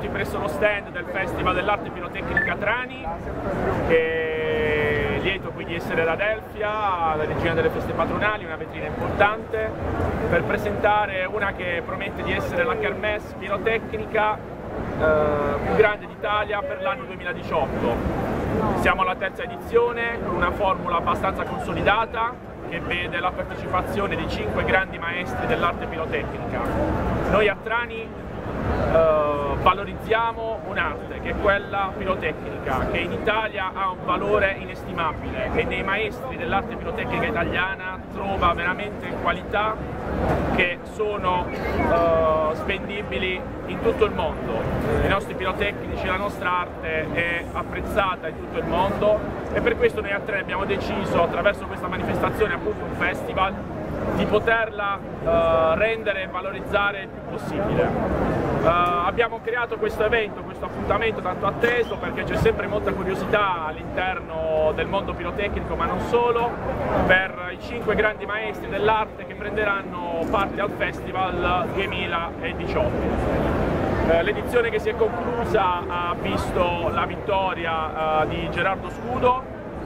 pronti presso lo stand del Festival dell'Arte Pirotecnica Trani, che è lieto qui di essere ad Adelphia, la regina delle feste patronali, una vetrina importante, per presentare una che promette di essere la kermesse pirotecnica più grande d'Italia per l'anno 2018. Siamo alla terza edizione, con una formula abbastanza consolidata, che vede la partecipazione di 5 grandi maestri dell'arte pirotecnica. Noi a Trani valorizziamo un'arte che è quella pirotecnica, che in Italia ha un valore inestimabile e nei maestri dell'arte pirotecnica italiana trova veramente qualità che sono spendibili in tutto il mondo. I nostri pirotecnici, la nostra arte è apprezzata in tutto il mondo e per questo noi a Trani abbiamo deciso, attraverso questa manifestazione, appunto un festival, di poterla rendere e valorizzare il più possibile. Abbiamo creato questo evento, questo appuntamento tanto atteso, perché c'è sempre molta curiosità all'interno del mondo pirotecnico, ma non solo, per i 5 grandi maestri dell'arte che prenderanno parte al Festival 2018. L'edizione che si è conclusa ha visto la vittoria di Gerardo Scudo,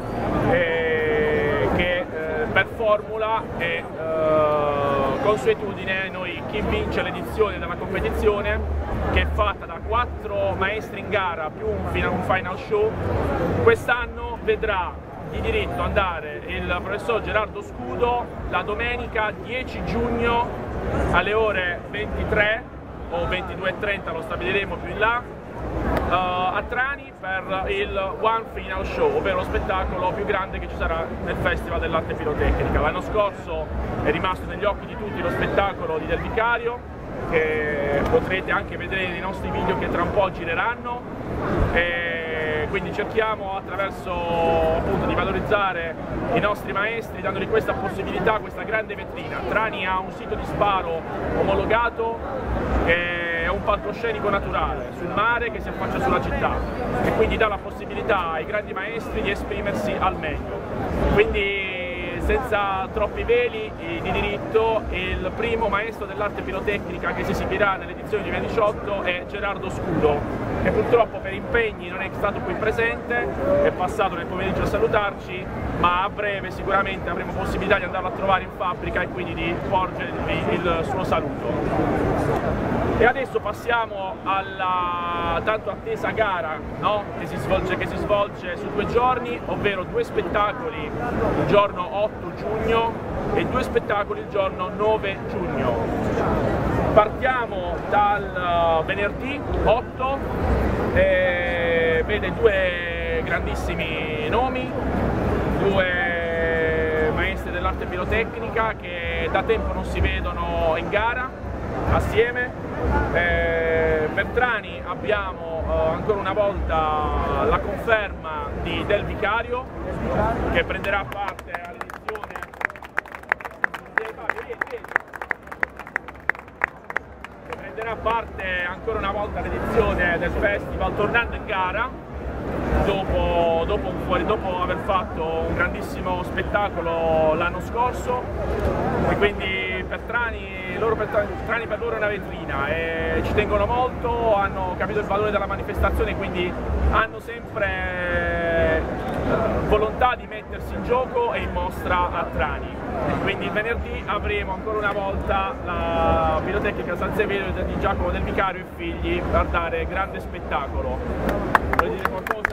che per formula e consuetudine chi vince l'edizione della competizione, che è fatta da 4 maestri in gara più un final show, quest'anno vedrà di diritto andare il professor Gerardo Scudo la domenica 10 giugno alle ore 23 o 22:30, lo stabiliremo più in là, a Trani per il One Final Show, ovvero lo spettacolo più grande che ci sarà nel Festival dell'Arte Pirotecnica. L'anno scorso è rimasto negli occhi di tutti lo spettacolo di Del Vicario, che potrete anche vedere nei nostri video che tra un po' gireranno, e quindi cerchiamo attraverso appunto di valorizzare i nostri maestri, dandogli questa possibilità, questa grande vetrina. Trani ha un sito di sparo omologato, che è un palcoscenico naturale sul mare che si affaccia sulla città e quindi dà la possibilità ai grandi maestri di esprimersi al meglio. Quindi senza troppi veli di diritto, il primo maestro dell'arte pirotecnica che si esibirà nell'edizione 2018 è Gerardo Scudo, che purtroppo per impegni non è stato qui presente, è passato nel pomeriggio a salutarci, ma a breve sicuramente avremo possibilità di andarlo a trovare in fabbrica e quindi di porgergli il suo saluto. E adesso passiamo alla tanto attesa gara, no? che si svolge su 2 giorni, ovvero 2 spettacoli il giorno 8 giugno e 2 spettacoli il giorno 9 giugno. Partiamo dal venerdì 8, vede 2 grandissimi nomi, 2 maestri dell'arte pirotecnica che da tempo non si vedono in gara assieme. Per Trani abbiamo ancora una volta la conferma di Del Vicario, che prenderà parte all'edizione ancora una volta all'edizione del festival, tornando in gara dopo aver fatto un grandissimo spettacolo l'anno scorso, e quindi Trani per loro è una vetrina e ci tengono molto, hanno capito il valore della manifestazione, quindi hanno sempre volontà di mettersi in gioco e in mostra a Trani. Quindi il venerdì avremo ancora una volta la pirotecnica San Severo di Giacomo Del Vicario e figli per dare grande spettacolo. Vuoi dire qualcosa?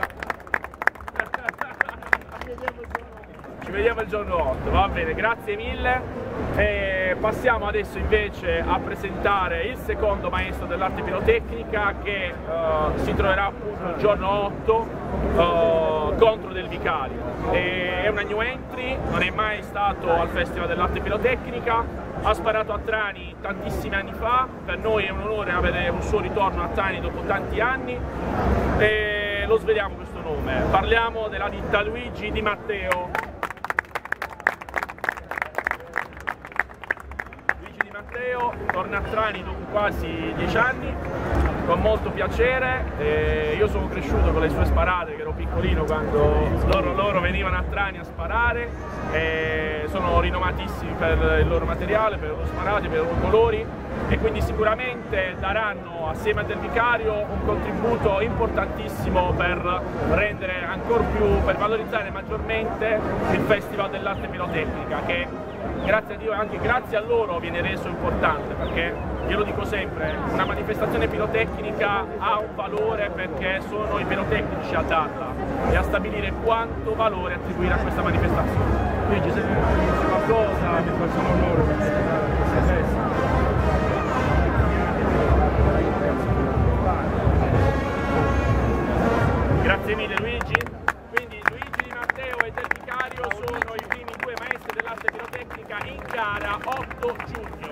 Ci vediamo il giorno 8, va bene, grazie mille. E passiamo adesso invece a presentare il secondo maestro dell'arte pirotecnica, che si troverà appunto il giorno 8 contro Del Vicario. È una new entry, non è mai stato al Festival dell'Arte Pirotecnica, ha sparato a Trani tantissimi anni fa, per noi è un onore avere un suo ritorno a Trani dopo tanti anni e lo sveliamo questo nome. Parliamo della ditta Luigi Di Matteo. Torna a Trani dopo quasi 10 anni, con molto piacere. Io sono cresciuto con le sue sparate, che ero piccolino quando loro venivano a Trani a sparare, sono rinomatissimi per il loro materiale, per i loro sparati, per i loro colori, e quindi sicuramente daranno assieme a Del Vicario un contributo importantissimo per rendere ancora più, per valorizzare maggiormente il Festival dell'Arte Pirotecnica, che grazie a Dio e anche grazie a loro viene reso importante, perché io lo dico sempre, una manifestazione pirotecnica ha un valore perché sono i pirotecnici a darla e a stabilire quanto valore attribuire a questa manifestazione. Luigi, se dici qualcosa, mi faccio un onore per Grazie mille Luigi. Quindi Luigi Di Matteo e Del Vicario sono i primi due maestri dell'arte pirotecnica in gara 8 giugno.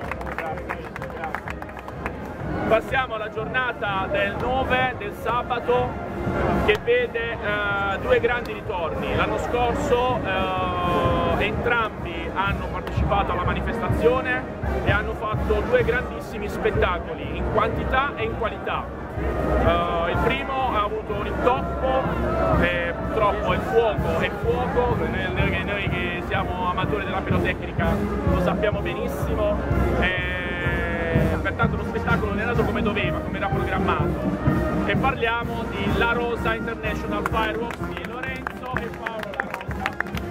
Passiamo alla giornata del 9, del sabato, che vede due grandi ritorni. L'anno scorso entrambi hanno partecipato alla manifestazione e hanno fatto due grandissimi spettacoli in quantità e in qualità. Il primo ha avuto un intoppo, purtroppo il fuoco è fuoco, noi che siamo amatori della pirotecnica lo sappiamo benissimo, pertanto lo spettacolo non è andato come doveva, come era programmato. E parliamo di La Rosa International Fireworks di Lorenzo e Paolo La Rosa.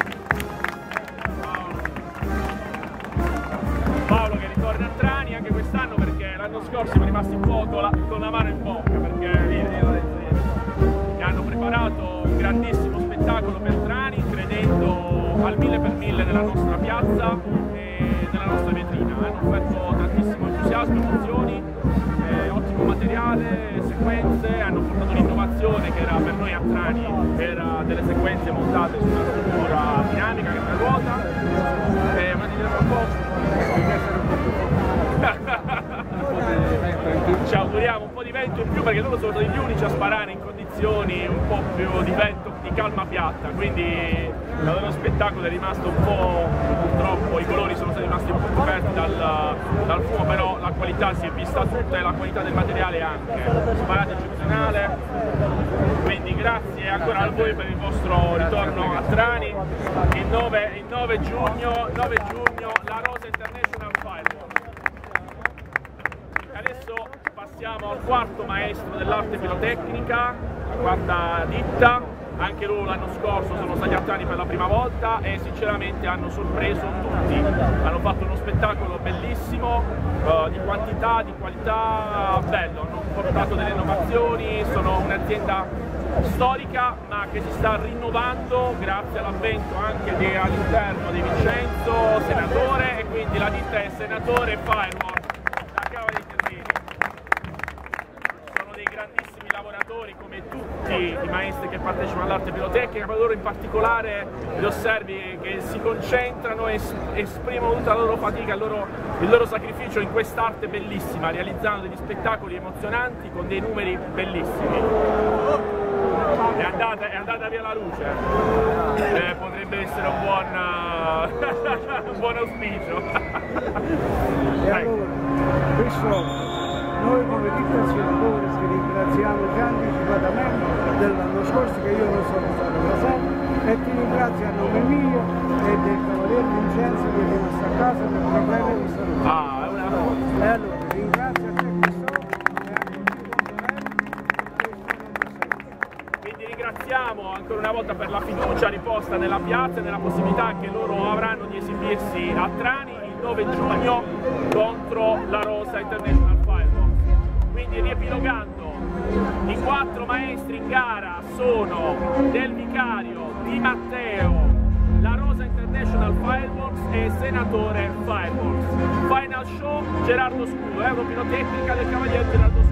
Paolo che ritorna a Trani anche quest'anno, perché l'anno scorso siamo rimasti un po' con la mano in bocca, perché hanno preparato un grandissimo spettacolo per Trani, credendo al 1000x1000 nella nostra piazza e nella nostra vetrina. Hanno offerto tantissimo entusiasmo, emozioni, ottimo materiale, sequenze, hanno portato un'innovazione che era per noi a Trani, era delle sequenze montate su una struttura dinamica che è una ruota. Ma ti dirò qualcosa? Ci auguriamo un po' di vento in più, perché loro sono stati gli unici a sparare in condizioni un po' più di vento, di calma piatta, quindi il loro spettacolo è rimasto un po', purtroppo i colori sono stati rimasti un po' coperti dal fumo, però la qualità si è vista tutta e la qualità del materiale anche, sparato eccezionale, quindi grazie ancora a voi per il vostro ritorno a Trani. Il 9 giugno La Rosa International Fireworks. Adesso passiamo al quarto maestro dell'arte pirotecnica, la quarta ditta. Anche loro l'anno scorso sono stati a Trani per la prima volta e sinceramente hanno sorpreso tutti. Hanno fatto uno spettacolo bellissimo, di quantità, di qualità, bello. Hanno portato delle innovazioni, sono un'azienda storica ma che si sta rinnovando grazie all'avvento anche all'interno di Vincenzo, senatore, e quindi la ditta è Senatore Fireworks da Cava dei Termini. Sono dei grandissimi lavoratori come tutti i maestri che partecipano all'arte pirotecnica, ma loro in particolare li osservi che si concentrano e esprimono tutta la loro fatica, il loro sacrificio in quest'arte bellissima, realizzando degli spettacoli emozionanti con dei numeri bellissimi. È andata via la luce, potrebbe essere un buon auspicio. E allora, questo noi come ditta senatori vi ringraziamo già anticipatamente dell'anno scorso, che io non sono stato presente, e ti ringrazio a nome mio e del cavaliere Vincenzo che è rimasto a casa per problemi di salute. Ah, è una cosa. E allora, ringrazio a te Ringraziamo ancora una volta per la fiducia riposta nella piazza e nella possibilità che loro avranno di esibirsi a Trani il 9 giugno contro La Rosa International Fireworks. Quindi riepilogando, i 4 maestri in gara sono Del Vicario, Di Matteo, La Rosa International Fireworks e Senatore Fireworks. Final show Gerardo Scudo, Europirotecnica del Cavaliere Gerardo